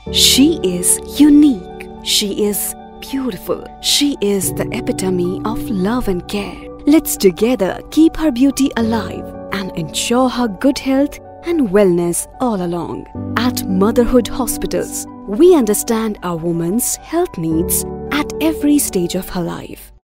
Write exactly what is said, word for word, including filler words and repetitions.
She is unique. She is beautiful. She is the epitome of love and care. Let's together keep her beauty alive and ensure her good health and wellness all along. At Motherhood Hospitals, we understand our woman's health needs at every stage of her life.